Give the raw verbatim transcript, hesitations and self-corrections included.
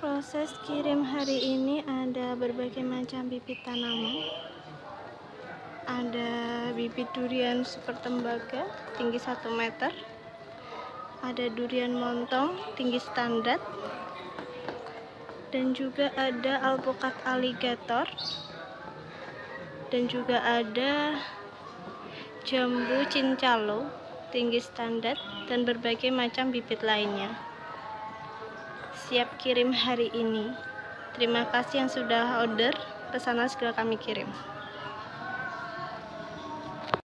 Proses kirim hari ini ada berbagai macam bibit tanaman. Ada bibit durian super tembaga tinggi satu meter. Ada durian montong tinggi standar. Dan juga ada alpukat aligator. Dan juga ada jambu cincalo tinggi standar dan berbagai macam bibit lainnya. Siap kirim hari ini. Terima kasih yang sudah order, pesanan segera kami kirim.